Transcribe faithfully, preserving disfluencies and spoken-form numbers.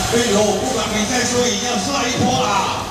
哎呦，不管比赛输赢要帅一波啦！